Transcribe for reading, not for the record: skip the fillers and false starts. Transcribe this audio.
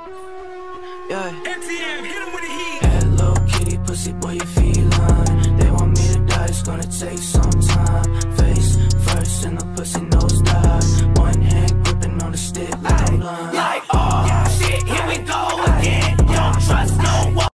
Yeah. MTM, hit him with the heat. Hello Kitty, pussy boy, you feline. They want me to die, it's gonna take some time. Face first and the pussy nose dive. One hand gripping on the stick like a line. Like, oh, shit, here we go again. Don't trust no one.